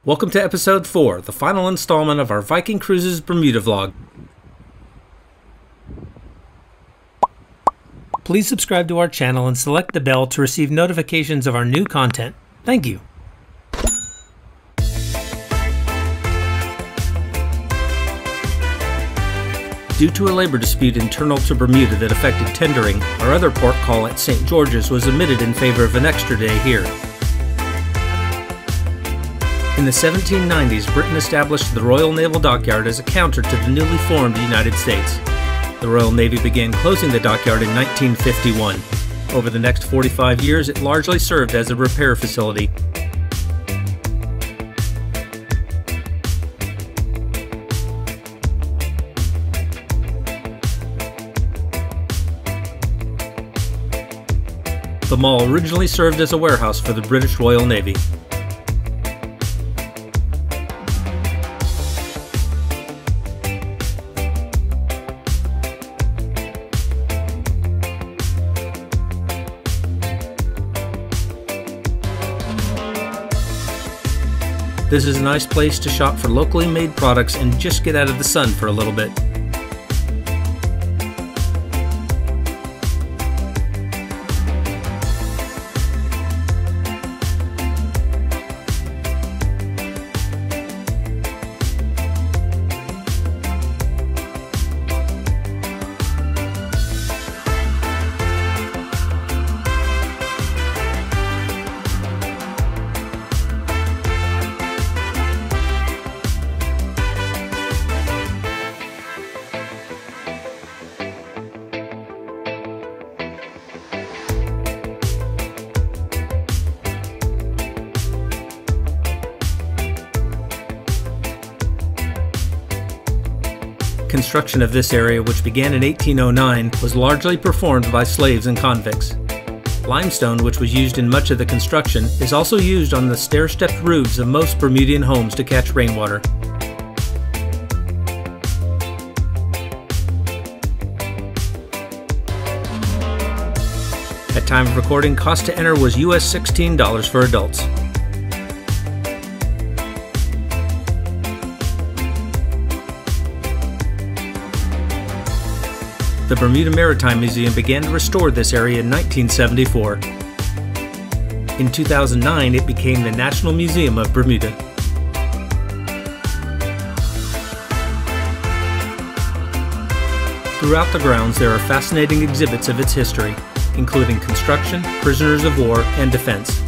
Welcome to episode 4, the final installment of our Viking Cruises Bermuda vlog. Please subscribe to our channel and select the bell to receive notifications of our new content. Thank you. Due to a labor dispute internal to Bermuda that affected tendering, our other port call at St. George's was omitted in favor of an extra day here. In the 1790s, Britain established the Royal Naval Dockyard as a counter to the newly formed United States. The Royal Navy began closing the dockyard in 1951. Over the next 45 years, it largely served as a repair facility. The mall originally served as a warehouse for the British Royal Navy. This is a nice place to shop for locally made products and just get out of the sun for a little bit. Construction of this area, which began in 1809, was largely performed by slaves and convicts. Limestone, which was used in much of the construction, is also used on the stair-stepped roofs of most Bermudian homes to catch rainwater. At time of recording, cost to enter was US $16 for adults. The Bermuda Maritime Museum began to restore this area in 1974. In 2009, it became the National Museum of Bermuda. Throughout the grounds, there are fascinating exhibits of its history, including construction, prisoners of war, and defense.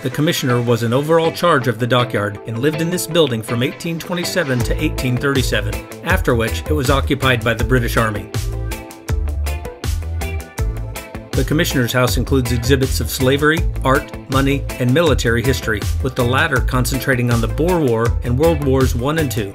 The commissioner was in overall charge of the dockyard and lived in this building from 1827 to 1837, after which it was occupied by the British Army. The commissioner's house includes exhibits of slavery, art, money, and military history, with the latter concentrating on the Boer War and World Wars I and II.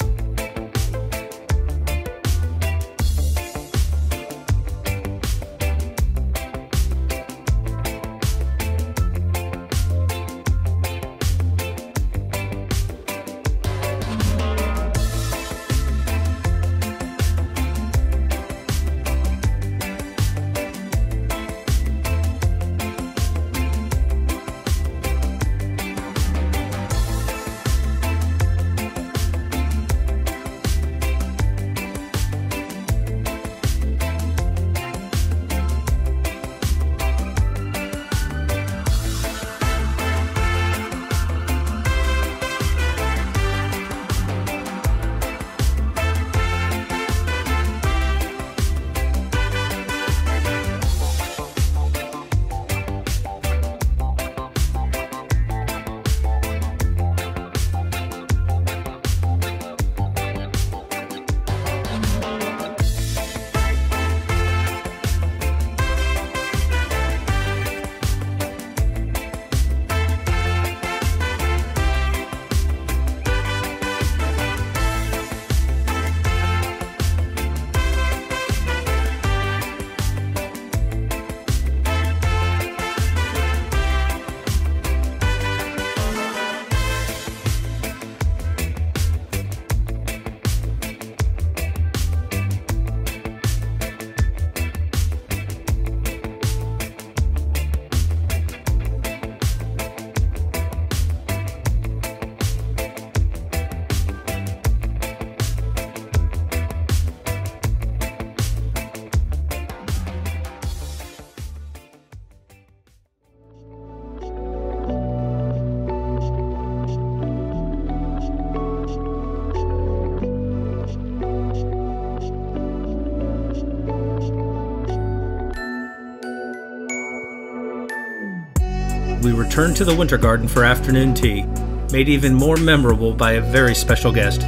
We returned to the Winter Garden for afternoon tea, made even more memorable by a very special guest.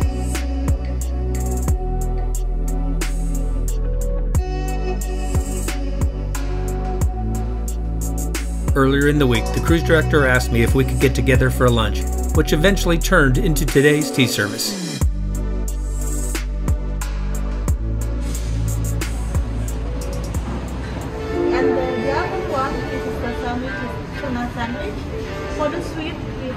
Earlier in the week, the cruise director asked me if we could get together for a lunch, which eventually turned into today's tea service. And the other one is the sandwich, tuna sandwich. For the sweet,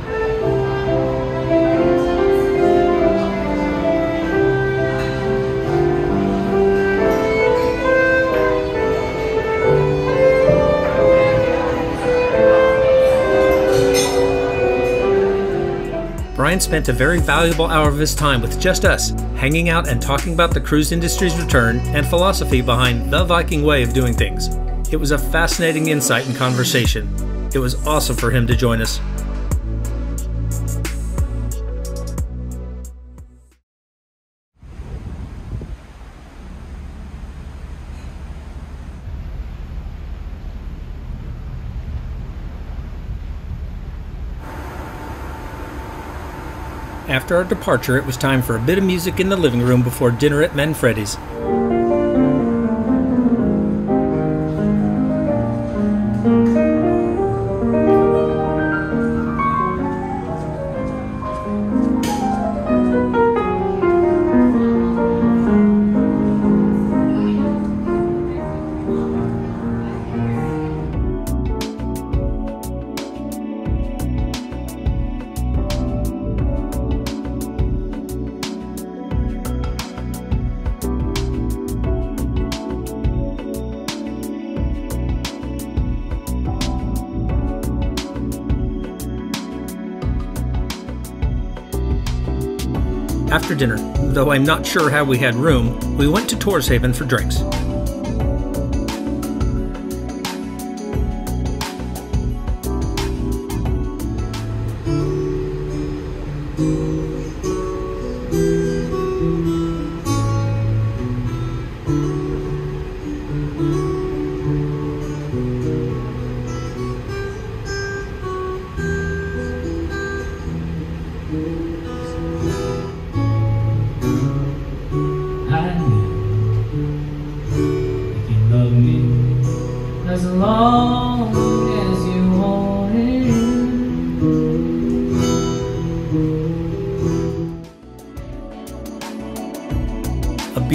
Brian spent a very valuable hour of his time with just us, hanging out and talking about the cruise industry's return and philosophy behind the Viking way of doing things. It was a fascinating insight and conversation. It was awesome for him to join us. After our departure, it was time for a bit of music in the living room before dinner at Manfredi's. After dinner, though I'm not sure how we had room, we went to Torshaven for drinks.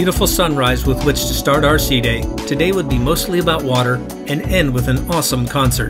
beautiful sunrise with which to start our sea day. Today would be mostly about water and end with an awesome concert.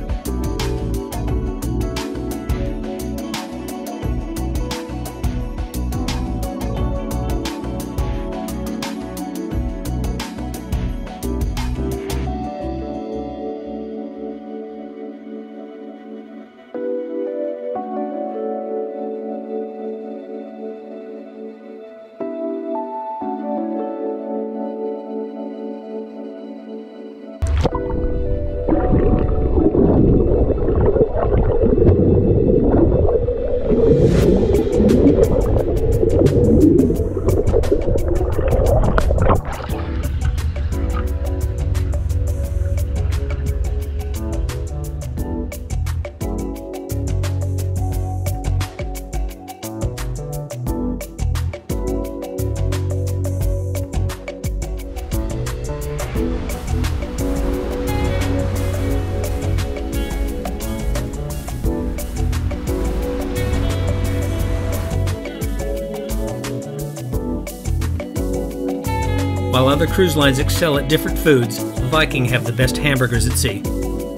While other cruise lines excel at different foods, Viking have the best hamburgers at sea.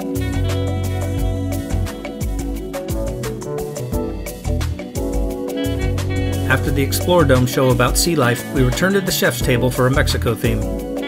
After the Explore Dome show about sea life, we returned to the chef's table for a Mexico theme.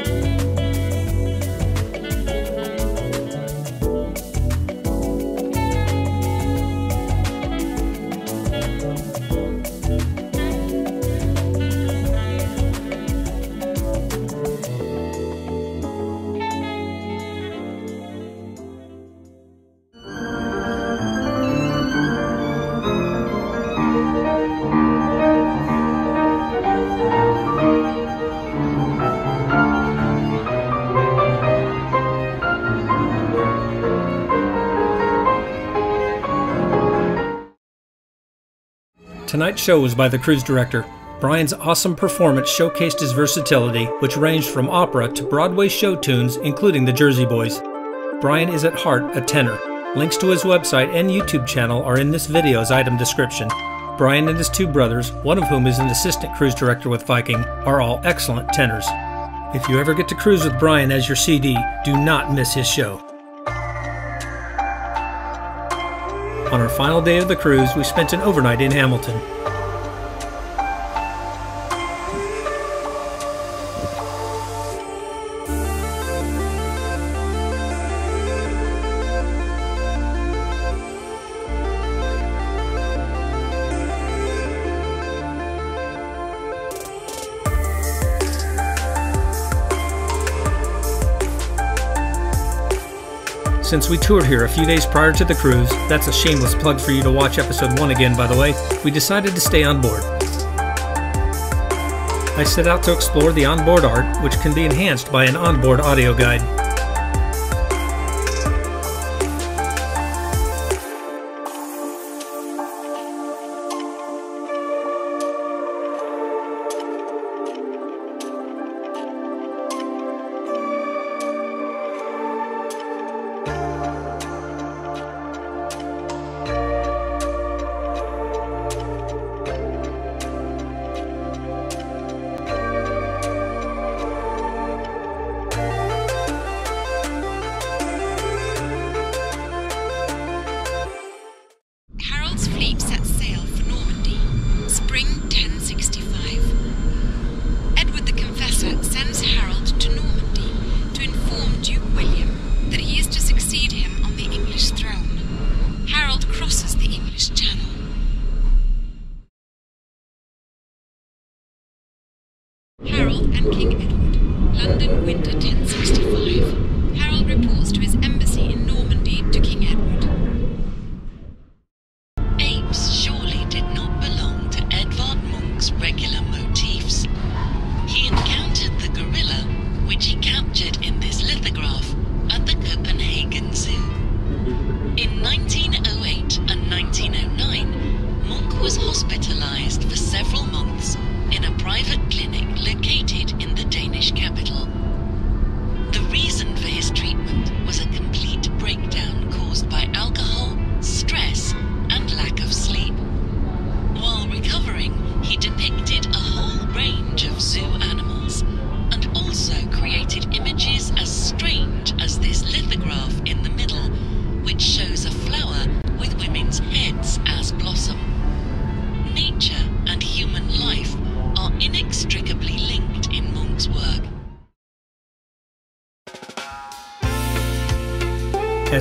Tonight's show was by the cruise director. Brian's awesome performance showcased his versatility, which ranged from opera to Broadway show tunes, including the Jersey Boys. Brian is at heart a tenor. Links to his website and YouTube channel are in this video's item description. Brian and his two brothers, one of whom is an assistant cruise director with Viking, are all excellent tenors. If you ever get to cruise with Brian as your CD, do not miss his show. On our final day of the cruise, we spent an overnight in Hamilton. Since we toured here a few days prior to the cruise, that's a shameless plug for you to watch episode 1 again, by the way, we decided to stay on board. I set out to explore the onboard art, which can be enhanced by an onboard audio guide. Harold and King Edward, London, winter 1065. Harold reports to his embassy in Normandy to King Edward. Apes surely did not belong to Edvard Munch's regular motifs. He encountered the gorilla, which he captured in this lithograph at the Copenhagen Zoo. In 1908 and 1909, Munch was hospitalized for several months in a private clinic located in the Danish capital. The reason for his treatment was a complete breakdown caused by alcohol, stress, and lack of sleep. While recovering, he depicted a whole range of zoo animals,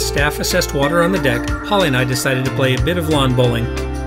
staff assessed water on the deck, Holly and I decided to play a bit of lawn bowling.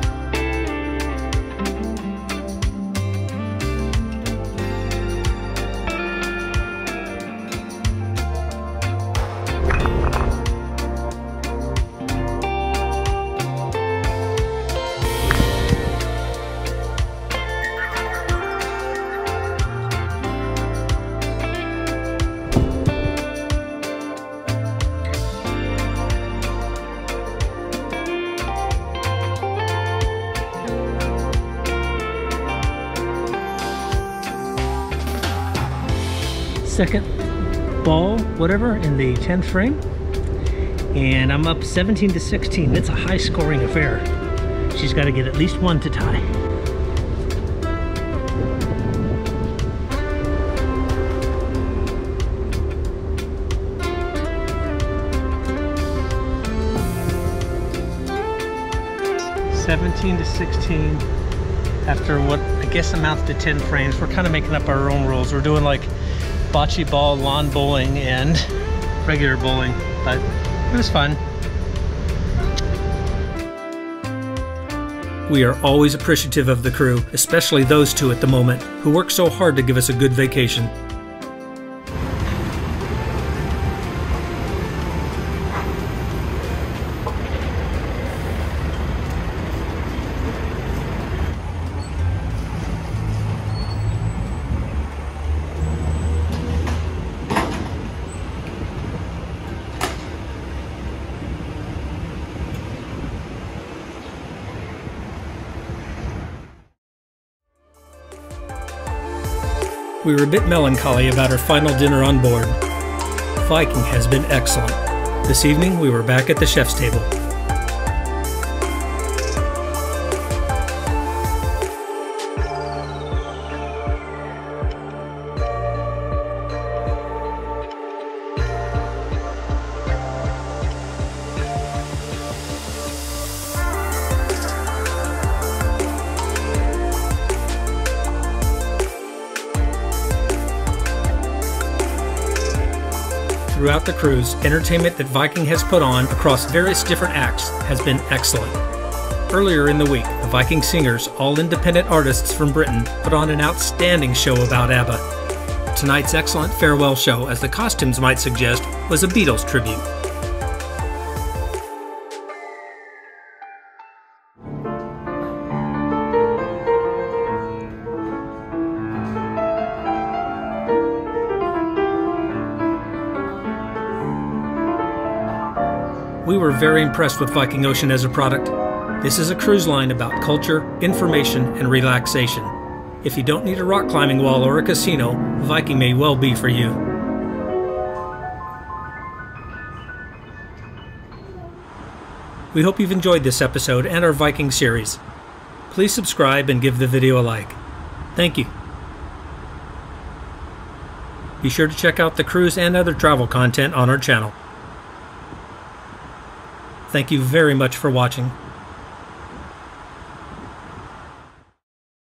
Second ball, whatever, in the 10th frame, and I'm up 17-16. It's a high scoring affair. She's got to get at least one to tie. (17-16) after what I guess amounts to 10 frames. We're kind of making up our own rules. We're doing like bocce ball, lawn bowling, and regular bowling, but it was fun. We are always appreciative of the crew, especially those two at the moment, who work so hard to give us a good vacation. We were a bit melancholy about our final dinner on board. Viking has been excellent. This evening we were back at the chef's table. Throughout the cruise, entertainment that Viking has put on across various different acts has been excellent. Earlier in the week, the Viking Singers, all independent artists from Britain, put on an outstanding show about ABBA. Tonight's excellent farewell show, as the costumes might suggest, was a Beatles tribute. We were very impressed with Viking Ocean as a product. This is a cruise line about culture, information, and relaxation. If you don't need a rock climbing wall or a casino, Viking may well be for you. We hope you've enjoyed this episode and our Viking series. Please subscribe and give the video a like. Thank you. Be sure to check out the cruise and other travel content on our channel. Thank you very much for watching.